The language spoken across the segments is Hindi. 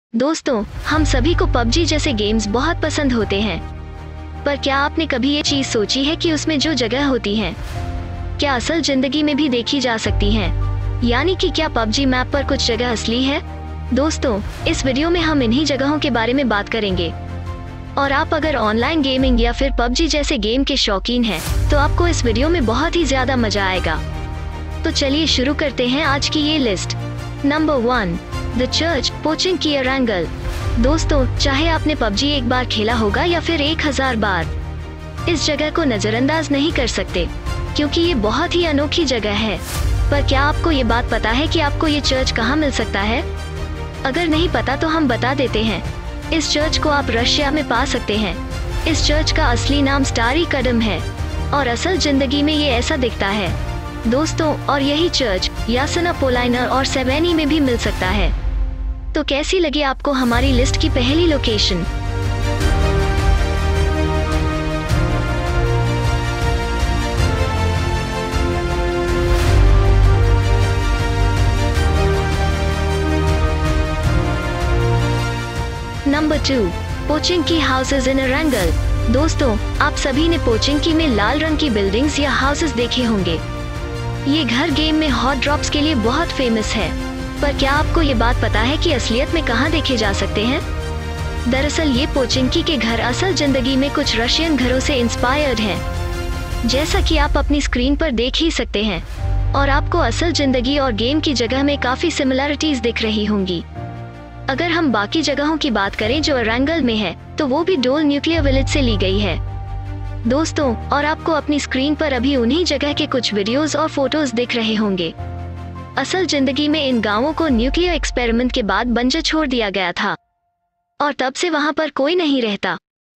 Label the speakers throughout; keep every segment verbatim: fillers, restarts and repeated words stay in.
Speaker 1: दोस्तों, हम सभी को पबजी जैसे गेम्स बहुत पसंद होते हैं, पर क्या आपने कभी ये चीज सोची है कि उसमें जो जगह होती है क्या असल जिंदगी में भी देखी जा सकती हैं? यानी कि क्या पबजी मैप पर कुछ जगह असली है? दोस्तों, इस वीडियो में हम इन्हीं जगहों के बारे में बात करेंगे। और आप अगर ऑनलाइन गेमिंग या फिर पबजी जैसे गेम के शौकीन हैं, तो आपको इस वीडियो में बहुत ही ज्यादा मजा आएगा। तो चलिए शुरू करते हैं आज की ये list. Number one, the church, Pochinki Erangel. दोस्तों, चाहे आपने पबजी एक बार खेला होगा या फिर एक हजार बार, इस जगह को नजरअंदाज नहीं कर सकते, क्योंकि ये बहुत ही अनोखी जगह है। पर क्या आपको ये बात पता है कि आपको ये चर्च कहाँ मिल सकता है? अगर नहीं पता तो हम बता देते हैं। इस चर्च को आप रशिया में पा सकते हैं। इस चर्च का असली नाम स्टारी कदम है और असल जिंदगी में ये ऐसा दिखता है। दोस्तों, और यही चर्च यासना पोलाइनर और सेवेनी में भी मिल सकता है। तो कैसी लगी आपको हमारी लिस्ट की पहली location? Number two, Pochinki houses in Erangel. दोस्तों, आप सभी ने पोचिंकी में लाल रंग की बिल्डिंग्स या हाउसेज देखे होंगे। ये घर गेम में हॉट ड्रॉप्स के लिए बहुत फेमस है। पर क्या आपको ये बात पता है कि असलियत में कहाँ देखे जा सकते हैं? दरअसल ये पोचिंकी के घर असल जिंदगी में कुछ रशियन घरों से इंस्पायर्ड हैं, जैसा कि आप अपनी स्क्रीन पर देख ही सकते हैं। और आपको असल जिंदगी और गेम की जगह में काफी सिमिलरिटीज दिख रही होंगी। अगर हम बाकी जगहों की बात करें जो अरंगल में है, तो वो भी डोल न्यूक्लियर विलेज से ली गई है। दोस्तों, और आपको अपनी स्क्रीन पर अभी उन्हीं जगह के कुछ वीडियोस और फोटोज दिख रहे होंगे। असल जिंदगी में इन गांवों को न्यूक्लियर एक्सपेरिमेंट के बाद बंजर छोड़ दिया गया था और तब से वहां पर कोई नहीं रहता।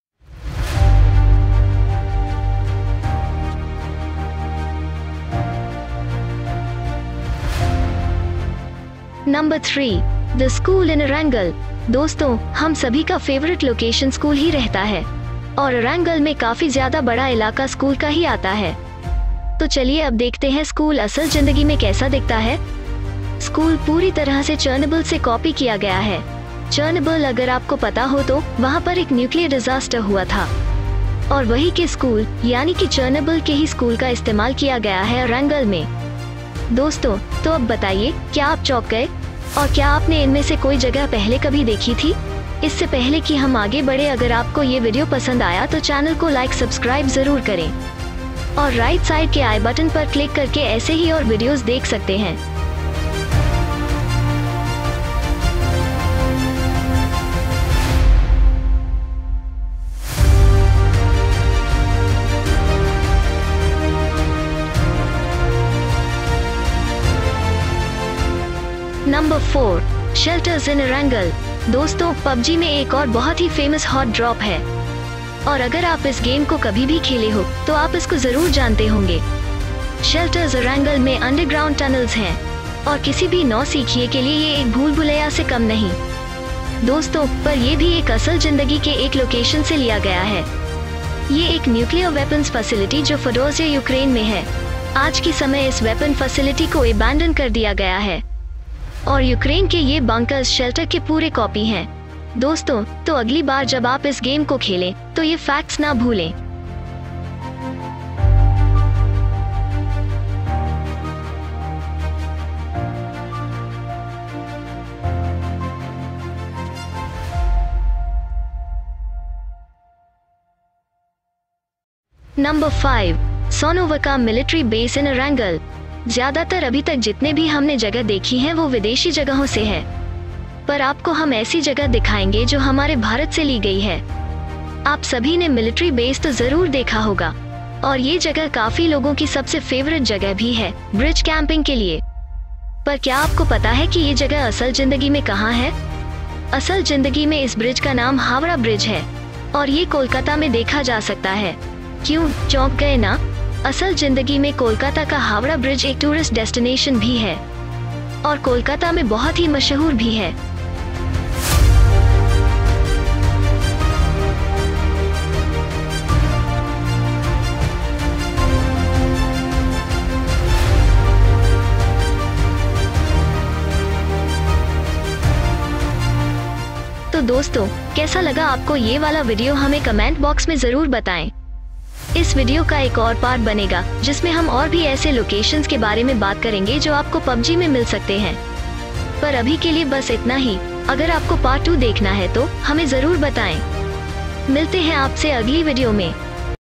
Speaker 1: Number three, the school in Erangel. दोस्तों, हम सभी का फेवरेट लोकेशन स्कूल ही रहता है और अरंगल में काफी ज्यादा बड़ा इलाका स्कूल का ही आता है। तो चलिए अब देखते हैं स्कूल असल जिंदगी में कैसा दिखता है। स्कूल पूरी तरह से चर्नोबिल से कॉपी किया गया है। चर्नोबिल, अगर आपको पता हो तो, वहाँ पर एक न्यूक्लियर डिजास्टर हुआ था और वही के स्कूल यानी कि चर्नोबिल के ही स्कूल का इस्तेमाल किया गया है अरंगल में। दोस्तों, तो अब बताइए, क्या आप चौंक गए? और क्या आपने इनमें से कोई जगह पहले कभी देखी थी? इससे पहले कि हम आगे बढ़े, अगर आपको ये वीडियो पसंद आया तो चैनल को लाइक सब्सक्राइब जरूर करें और राइट साइड के आई बटन पर क्लिक करके ऐसे ही और वीडियोस देख सकते हैं। Number four, shelters in Erangel. दोस्तों, पबजी में एक और बहुत ही फेमस हॉट ड्रॉप है और अगर आप इस गेम को कभी भी खेले हो तो आप इसको जरूर जानते होंगे। शेल्टर्स अरंगल में अंडरग्राउंड टनल्स हैं और किसी भी नौसिखिए के लिए ये एक भूल भुलैया से कम नहीं। दोस्तों, पर ये भी एक असल जिंदगी के एक लोकेशन से लिया गया है। ये एक न्यूक्लियर वेपन्स फैसिलिटी जो फडोजिया यूक्रेन में है। आज के समय इस वेपन फैसिलिटी को अबैंडन कर दिया गया है और यूक्रेन के ये बंकर्स शेल्टर के पूरे कॉपी हैं। दोस्तों, तो अगली बार जब आप इस गेम को खेलें तो ये फैक्ट्स ना भूलें। Number five, Sosnovka military base in Erangel. ज्यादातर अभी तक जितने भी हमने जगह देखी हैं वो विदेशी जगहों से है, पर आपको हम ऐसी जगह दिखाएंगे जो हमारे भारत से ली गई है। आप सभी ने मिलिट्री बेस तो जरूर देखा होगा और ये जगह काफी लोगों की सबसे फेवरेट जगह भी है ब्रिज कैंपिंग के लिए। पर क्या आपको पता है कि ये जगह असल जिंदगी में कहाँ है? असल जिंदगी में इस ब्रिज का नाम हावड़ा ब्रिज है और ये कोलकाता में देखा जा सकता है। क्यों, चौंक गए ना? असल जिंदगी में कोलकाता का हावड़ा ब्रिज एक टूरिस्ट डेस्टिनेशन भी है और कोलकाता में बहुत ही मशहूर भी है। तो दोस्तों, कैसा लगा आपको ये वाला वीडियो हमें कमेंट बॉक्स में जरूर बताएं। इस वीडियो का एक और पार्ट बनेगा जिसमें हम और भी ऐसे लोकेशंस के बारे में बात करेंगे जो आपको पबजी में मिल सकते हैं। पर अभी के लिए बस इतना ही। अगर आपको पार्ट टू देखना है तो हमें जरूर बताएं। मिलते हैं आपसे अगली वीडियो में।